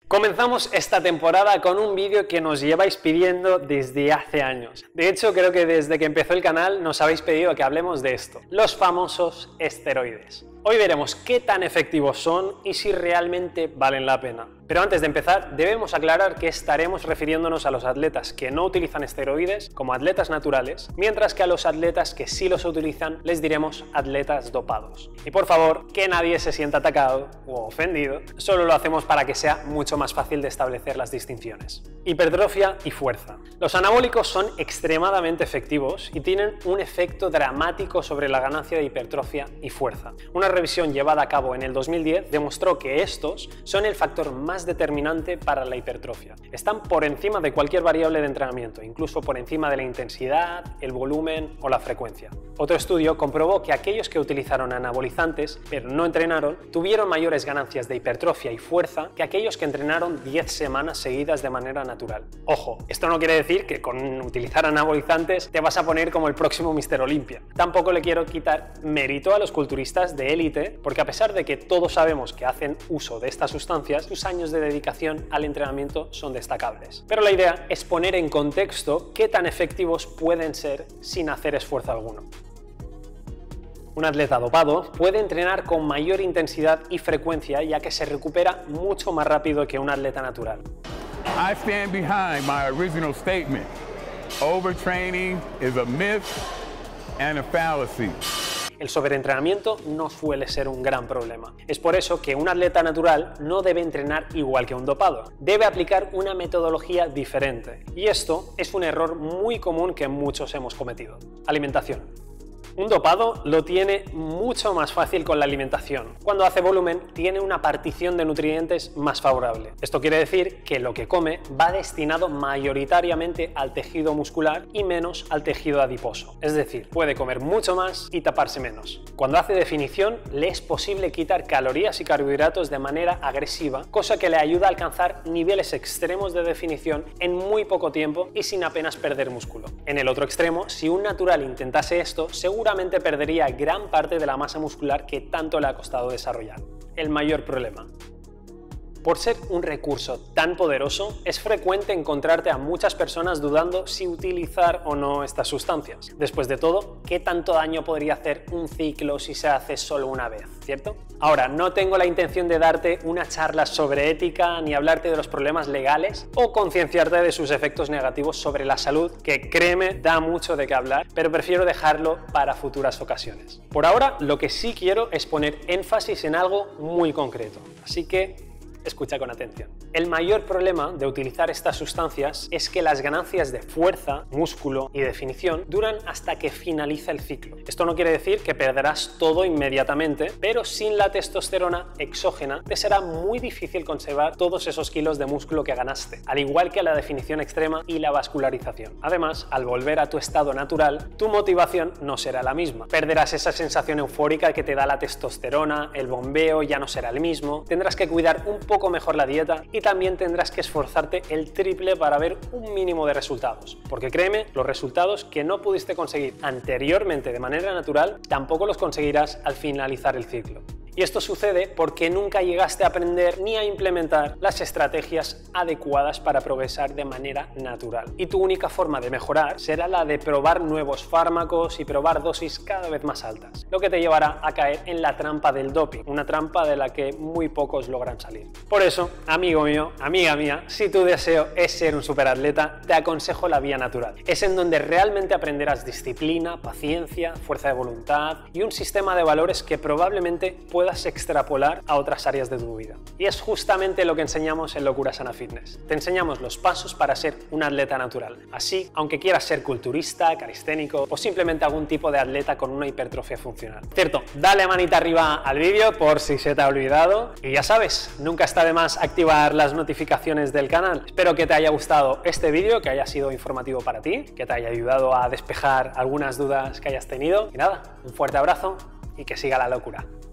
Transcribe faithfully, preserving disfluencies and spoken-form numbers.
Comenzamos esta temporada con un vídeo que nos lleváis pidiendo desde hace años. De hecho, creo que desde que empezó el canal nos habéis pedido que hablemos de esto, los famosos esteroides. Hoy veremos qué tan efectivos son y si realmente valen la pena. Pero antes de empezar, debemos aclarar que estaremos refiriéndonos a los atletas que no utilizan esteroides como atletas naturales, mientras que a los atletas que sí los utilizan les diremos atletas dopados. Y por favor, que nadie se sienta atacado o ofendido, solo lo hacemos para que sea mucho más fácil de establecer las distinciones. Hipertrofia y fuerza. Los anabólicos son extremadamente efectivos y tienen un efecto dramático sobre la ganancia de hipertrofia y fuerza. Una revisión llevada a cabo en el dos mil diez demostró que estos son el factor más determinante para la hipertrofia. Están por encima de cualquier variable de entrenamiento, incluso por encima de la intensidad, el volumen o la frecuencia. Otro estudio comprobó que aquellos que utilizaron anabolizantes pero no entrenaron tuvieron mayores ganancias de hipertrofia y fuerza que aquellos que entrenaron diez semanas seguidas de manera natural. Ojo, esto no quiere decir que con utilizar anabolizantes te vas a poner como el próximo míster Olympia. Tampoco le quiero quitar mérito a los culturistas de élite, porque a pesar de que todos sabemos que hacen uso de estas sustancias, sus años de dedicación al entrenamiento son destacables. Pero la idea es poner en contexto qué tan efectivos pueden ser sin hacer esfuerzo alguno. Un atleta dopado puede entrenar con mayor intensidad y frecuencia, ya que se recupera mucho más rápido que un atleta natural. I stand behind my original statement. Overtraining is a myth and a fallacy. El sobreentrenamiento no suele ser un gran problema. Es por eso que un atleta natural no debe entrenar igual que un dopado. Debe aplicar una metodología diferente. Y esto es un error muy común que muchos hemos cometido. Alimentación. Un dopado lo tiene mucho más fácil con la alimentación. Cuando hace volumen, tiene una partición de nutrientes más favorable. Esto quiere decir que lo que come va destinado mayoritariamente al tejido muscular y menos al tejido adiposo. Es decir, puede comer mucho más y taparse menos. Cuando hace definición, le es posible quitar calorías y carbohidratos de manera agresiva, cosa que le ayuda a alcanzar niveles extremos de definición en muy poco tiempo y sin apenas perder músculo. En el otro extremo, si un natural intentase esto, seguro seguramente perdería gran parte de la masa muscular que tanto le ha costado desarrollar. El mayor problema. Por ser un recurso tan poderoso, es frecuente encontrarte a muchas personas dudando si utilizar o no estas sustancias. Después de todo, ¿qué tanto daño podría hacer un ciclo si se hace solo una vez, cierto? Ahora, no tengo la intención de darte una charla sobre ética ni hablarte de los problemas legales o concienciarte de sus efectos negativos sobre la salud, que créeme, da mucho de qué hablar, pero prefiero dejarlo para futuras ocasiones. Por ahora, lo que sí quiero es poner énfasis en algo muy concreto, así que escucha con atención. El mayor problema de utilizar estas sustancias es que las ganancias de fuerza, músculo y definición duran hasta que finaliza el ciclo. Esto no quiere decir que perderás todo inmediatamente, pero sin la testosterona exógena te será muy difícil conservar todos esos kilos de músculo que ganaste, al igual que la definición extrema y la vascularización. Además, al volver a tu estado natural, tu motivación no será la misma. Perderás esa sensación eufórica que te da la testosterona, el bombeo ya no será el mismo, tendrás que cuidar un poco poco mejor la dieta y también tendrás que esforzarte el triple para ver un mínimo de resultados, porque créeme, los resultados que no pudiste conseguir anteriormente de manera natural tampoco los conseguirás al finalizar el ciclo. Y esto sucede porque nunca llegaste a aprender ni a implementar las estrategias adecuadas para progresar de manera natural. Y tu única forma de mejorar será la de probar nuevos fármacos y probar dosis cada vez más altas, lo que te llevará a caer en la trampa del doping, una trampa de la que muy pocos logran salir. Por eso, amigo mío, amiga mía, si tu deseo es ser un superatleta, te aconsejo la vía natural. Es en donde realmente aprenderás disciplina, paciencia, fuerza de voluntad y un sistema de valores que probablemente puedas extrapolar a otras áreas de tu vida. Y es justamente lo que enseñamos en Locura Sana Fitness. Te enseñamos los pasos para ser un atleta natural. Así, aunque quieras ser culturista, calisténico o simplemente algún tipo de atleta con una hipertrofia funcional. Cierto, dale manita arriba al vídeo por si se te ha olvidado. Y ya sabes, nunca está de más activar las notificaciones del canal. Espero que te haya gustado este vídeo, que haya sido informativo para ti, que te haya ayudado a despejar algunas dudas que hayas tenido. Y nada, un fuerte abrazo y que siga la locura.